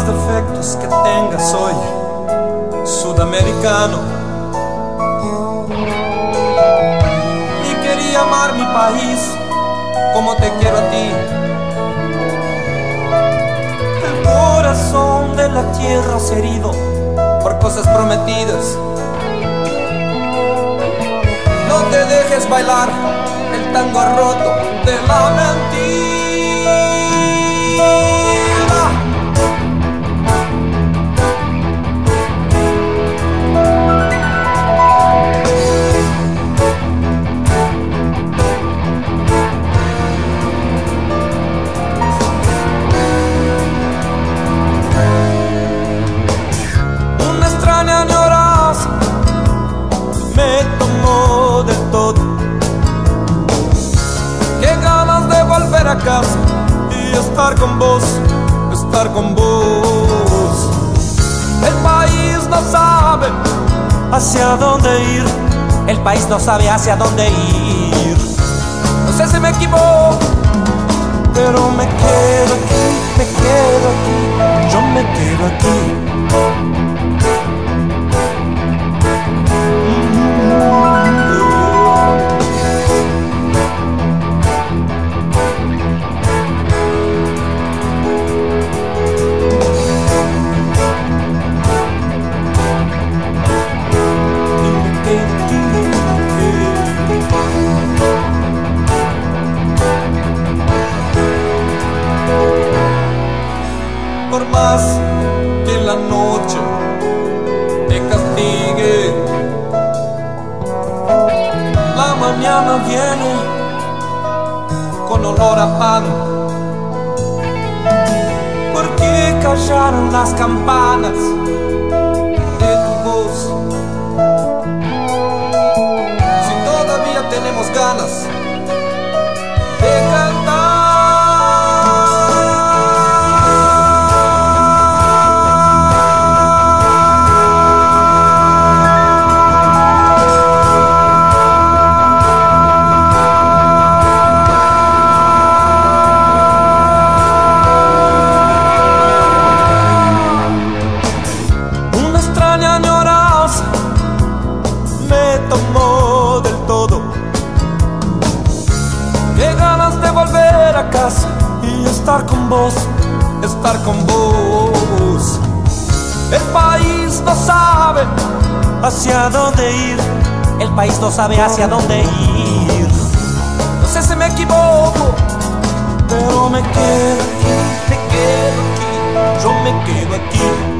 más defectos que tenga, soy sudamericano y quería amar mi país como te quiero a ti. El corazón de la tierra es herido por cosas prometidas. No te dejes bailar el tango roto de la mentira. Una extraña añoranza me tomó del todo. Qué ganas de volver a casa y estar con vos, estar con vos. El país no sabe hacia dónde ir, el país no sabe hacia dónde ir. No sé si me equivoco, pero me quedo aquí, yo me quedo aquí. Por más que la noche te castigue, la mañana viene con olor a pan. ¿Por qué callaron las campanas de tu voz? Si todavía tenemos ganas de cantar. Tomó del todo. Qué ganas de volver a casa y estar con vos, estar con vos. El país no sabe hacia dónde ir, el país no sabe hacia dónde ir. No sé si me equivoco, pero me quedo aquí, yo me quedo aquí.